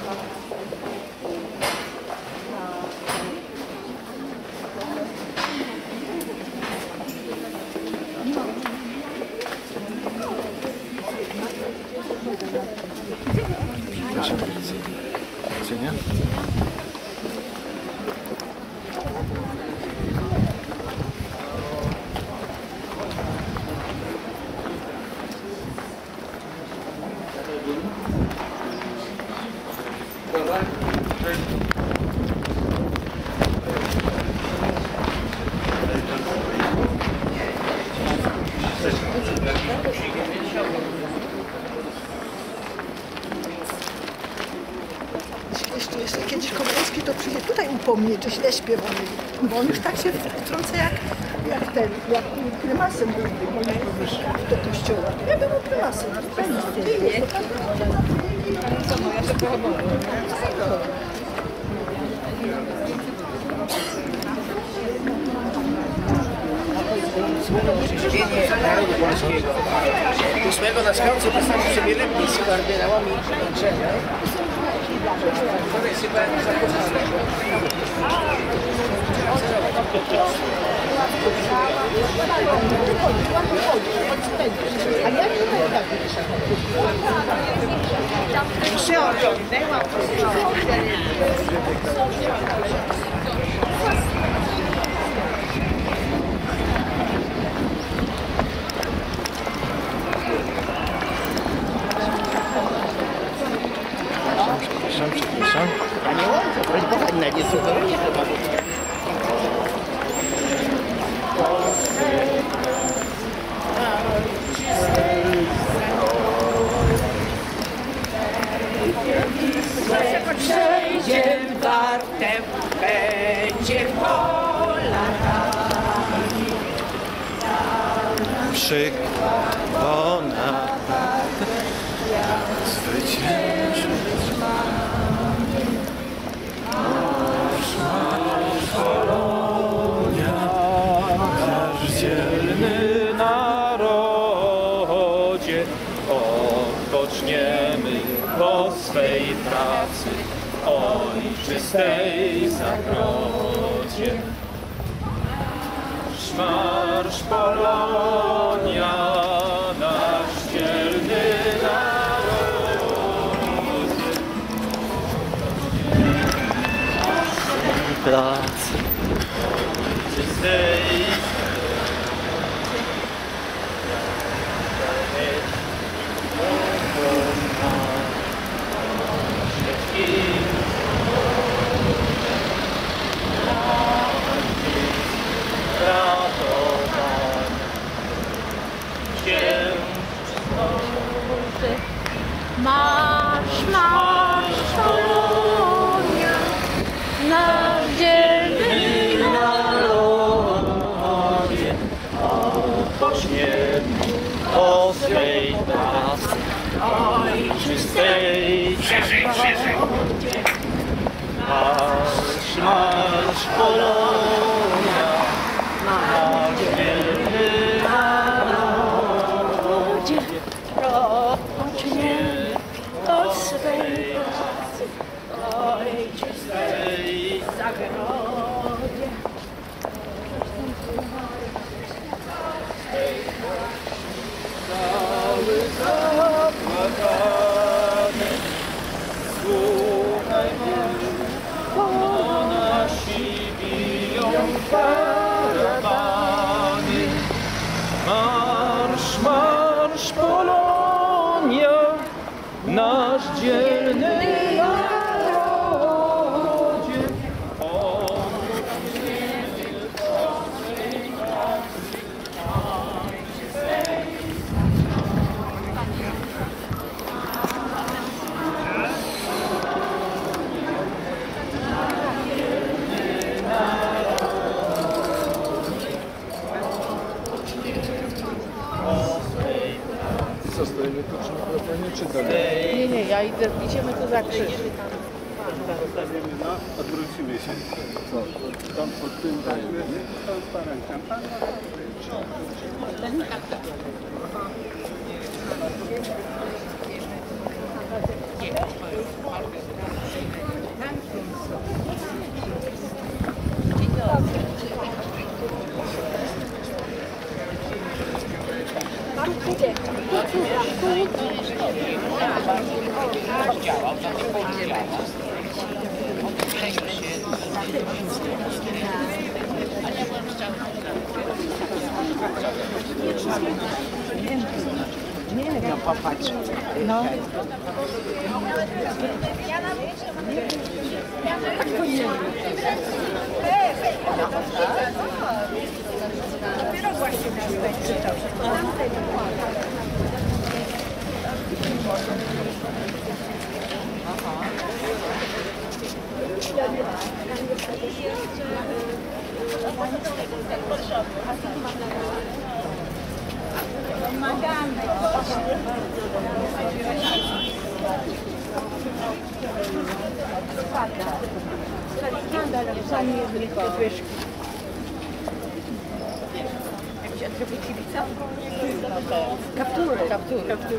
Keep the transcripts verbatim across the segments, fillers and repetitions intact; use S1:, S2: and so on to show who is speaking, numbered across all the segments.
S1: Proszę bardzo. Widzenia.
S2: Jeszcze, jeszcze kiedyś Kowalski to przyjdzie tutaj upomnieć, że źle śpiewamy, bo on już tak się wtrąca jak, jak ten, jak prymasem był do kościoła. Ja byłem prymasem, w Pensji. Co, no ja się pochowałam.
S3: Brzmienie narodu polskiego. ósmego na skałce postawił sobie lebnik z kardynałami Łączenia, który sypałem za pochównego.
S2: A ja nie wiem, jak
S1: Przepraszam, przepraszam.
S3: A nie łączę, broń Boga, na nie sugeruję chyba.
S4: Przejdzie wartem, będzie pola rani.
S1: Przykłona zwycięży Polonia, nasz dzielny narodzie, odpoczniemy po swej pracy, ojczystej zagrodzie. Marsz Polonia, nasz dzielny narodzie. Pracy czystej
S4: Marsz, marsz, Polonia, nasz dzielny
S1: narodzie, odpoczniemy po swej pracy, ojczystej zagrodzie. Marsz, marsz Polonia, nasz dzielny narodzie, odpoczniemy po swej pracy, ojczystej zagrodzie. Cały zapłakany, słuchaj bo nasi biją parawany. Marsz, marsz Polonia, nasz dzielny narodzie,
S5: Co, stoimy tu przy mikrofonie, czy dalej?
S2: Nie, nie, ja idę, idziemy tu za krzyż.
S5: No, odwrócimy się. Co? Tam pod tym dajmy transparentem. Pan
S2: No popatrz. No. Dopiero właśnie czytał. Kaptury. Kaptury. Kaptury.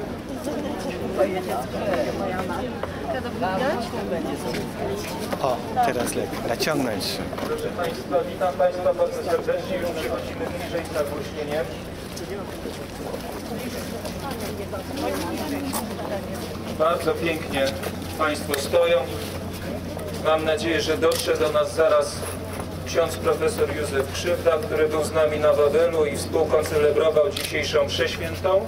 S6: O, teraz lepiej. Naciągnąć się.
S1: Proszę Państwa, witam Państwa bardzo serdecznie. Już przechodzimy bliżej z nagłośnieniem. Bardzo pięknie Państwo stoją. Mam nadzieję, że dotrze do nas zaraz ksiądz profesor Józef Krzywda, który był z nami na Wawelu i współkoncelebrował dzisiejszą mszę świętą.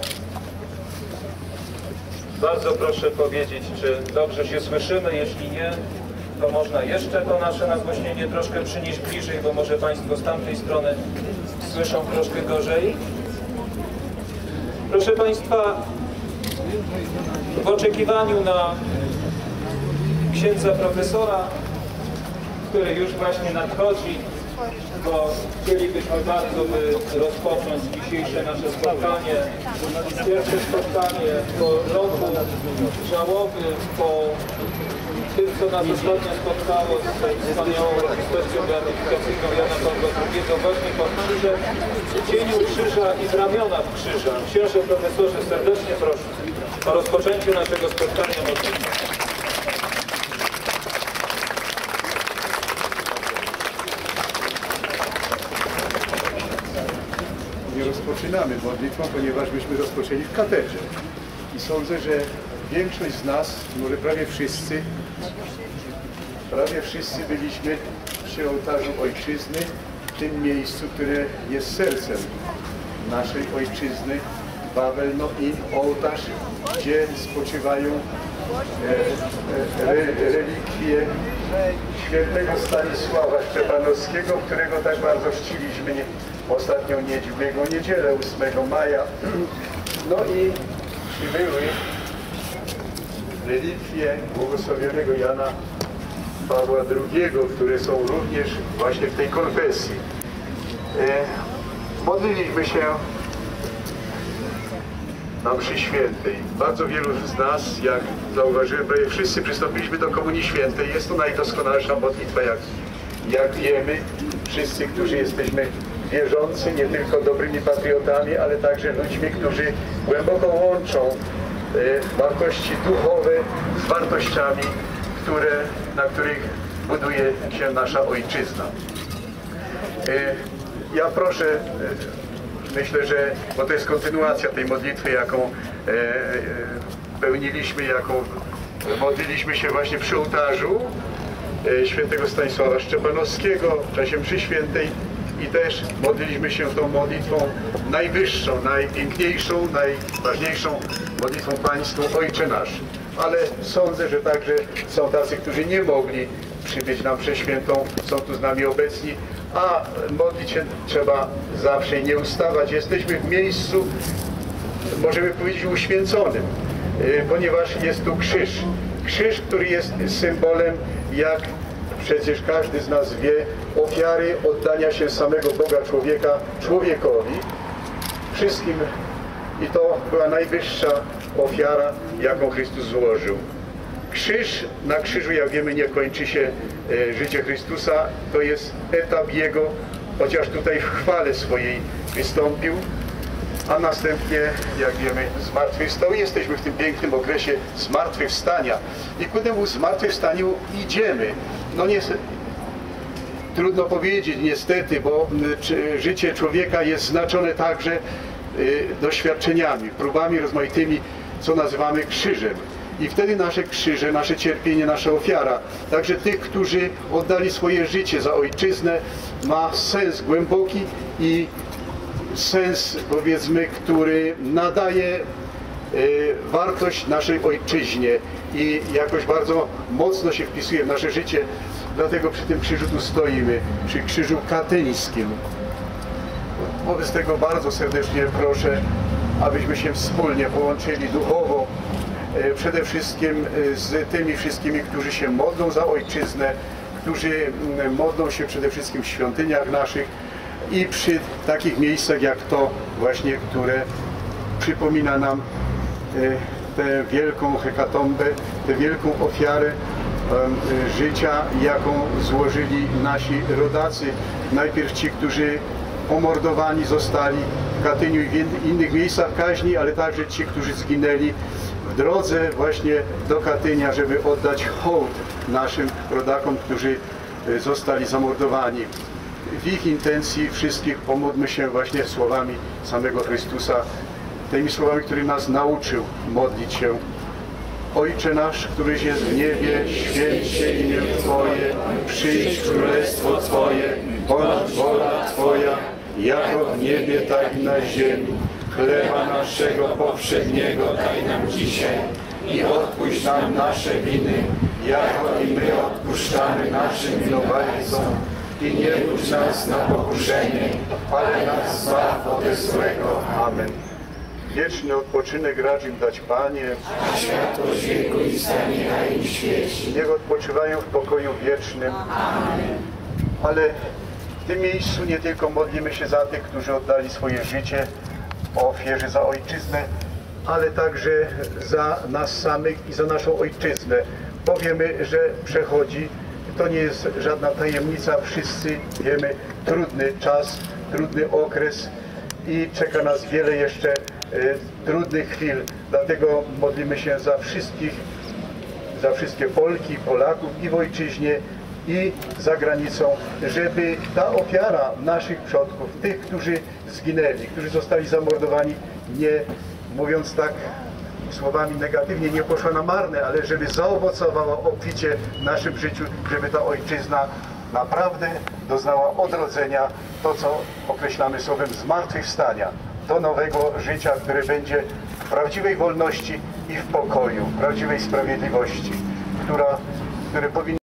S1: Bardzo proszę powiedzieć, czy dobrze się słyszymy. Jeśli nie, to można jeszcze to nasze nagłośnienie troszkę przynieść bliżej, bo może Państwo z tamtej strony słyszą troszkę gorzej. Proszę Państwa, w oczekiwaniu na księdza profesora, który już właśnie nadchodzi, bo chcielibyśmy bardzo, by rozpocząć dzisiejsze nasze spotkanie. Pierwsze spotkanie po roku żałobnym, po tym, co nas ostatnio spotkało z wspaniałą uroczystością beatyfikacyjną Jana Pawła drugiego, właśnie po krzyże, w cieniu krzyża i w ramionach krzyża. Księże profesorze, serdecznie proszę o rozpoczęcie naszego spotkania modlitwą.
S7: Nie rozpoczynamy modlitwą, ponieważ myśmy rozpoczęli w katedrze. I sądzę, że większość z nas, może prawie wszyscy, prawie wszyscy byliśmy przy ołtarzu Ojczyzny, w tym miejscu, które jest sercem naszej Ojczyzny, Wawel, no i ołtarz, gdzie spoczywają e, e, re, relikwie świętego Stanisława Szczepanowskiego, którego tak bardzo czciliśmy nie, ostatnią niedźwięką niedzielę ósmego maja. No i przybyły relikwie błogosławionego Jana Pawła drugiego, które są również właśnie w tej konfesji. E, modliliśmy się na mszy świętej. Bardzo wielu z nas, jak zauważyłem, prawie wszyscy przystąpiliśmy do Komunii Świętej. Jest to najdoskonalsza modlitwa, jak, jak wiemy. Wszyscy, którzy jesteśmy wierzący, nie tylko dobrymi patriotami, ale także ludźmi, którzy głęboko łączą e, wartości duchowe z wartościami, które, na których buduje się nasza Ojczyzna. E, ja proszę, e, myślę, że, bo to jest kontynuacja tej modlitwy, jaką e, e, pełniliśmy, jaką modliliśmy się właśnie przy ołtarzu e, świętego Stanisława Szczepanowskiego w czasie mszy świętej. I też modliliśmy się tą modlitwą najwyższą, najpiękniejszą, najważniejszą modlitwą pańską Ojcze Nasz. Ale sądzę, że także są tacy, którzy nie mogli przybyć na mszę świętą, są tu z nami obecni, a modlić się trzeba zawsze i nie ustawać. Jesteśmy w miejscu, możemy powiedzieć, uświęconym, ponieważ jest tu krzyż. Krzyż, który jest symbolem, jak przecież każdy z nas wie, ofiary oddania się samego Boga człowieka człowiekowi, wszystkim. I to była najwyższa ofiara, jaką Chrystus złożył. Krzyż, na krzyżu, jak wiemy, nie kończy się e, życie Chrystusa, to jest etap Jego, chociaż tutaj w chwale swojej wystąpił, a następnie, jak wiemy, zmartwychwstał. I jesteśmy w tym pięknym okresie zmartwychwstania. I ku temu zmartwychwstaniu idziemy. No nie, trudno powiedzieć niestety, bo czy, życie człowieka jest znaczone także y, doświadczeniami, próbami rozmaitymi, co nazywamy krzyżem. I wtedy nasze krzyże, nasze cierpienie, nasza ofiara, także tych, którzy oddali swoje życie za ojczyznę, ma sens głęboki i sens, powiedzmy, który nadaje y, wartość naszej ojczyźnie i jakoś bardzo mocno się wpisuje w nasze życie. Dlatego przy tym krzyżu tu stoimy, przy krzyżu katyńskim. Wobec tego bardzo serdecznie proszę, abyśmy się wspólnie połączyli duchowo, e, przede wszystkim e, z tymi wszystkimi, którzy się modlą za ojczyznę, którzy m, modlą się przede wszystkim w świątyniach naszych i przy takich miejscach jak to właśnie, które przypomina nam e, tę wielką hekatombę, tę wielką ofiarę e, życia, jaką złożyli nasi rodacy. Najpierw ci, którzy pomordowani zostali w Katyniu i w innych miejscach kaźni, ale także ci, którzy zginęli w drodze właśnie do Katynia, żeby oddać hołd naszym rodakom, którzy zostali zamordowani. W ich intencji wszystkich pomódlmy się właśnie słowami samego Chrystusa, tymi słowami, który nas nauczył modlić się. Ojcze nasz, któryś jest w niebie, święć się imię Twoje, przyjdź królestwo Twoje, bądź wola Twoja, jako w niebie, tak i na ziemi. Chleba naszego powszedniego daj nam dzisiaj i odpuść nam nasze winy, jako i my odpuszczamy naszym winowajcom. I nie wódź nas na pokuszenie, ale nas zbaw ode złego. Amen. Wieczny odpoczynek racz im dać, Panie,
S8: a światłość wieku i stanie na im świeci.
S7: Niech odpoczywają w pokoju wiecznym.
S8: Amen.
S7: Ale w tym miejscu nie tylko modlimy się za tych, którzy oddali swoje życie w ofierze za ojczyznę, ale także za nas samych i za naszą ojczyznę. Powiemy, że przechodzi, to nie jest żadna tajemnica, wszyscy wiemy, trudny czas, trudny okres i czeka nas wiele jeszcze y, trudnych chwil. Dlatego modlimy się za wszystkich, za wszystkie Polki, Polaków i w ojczyźnie, i za granicą, żeby ta ofiara naszych przodków, tych, którzy zginęli, którzy zostali zamordowani, nie, mówiąc tak słowami negatywnie, nie poszła na marne, ale żeby zaowocowała obficie w naszym życiu, żeby ta ojczyzna naprawdę doznała odrodzenia, to co określamy słowem zmartwychwstania, do nowego życia, które będzie w prawdziwej wolności i w pokoju, w prawdziwej sprawiedliwości, która, które powinno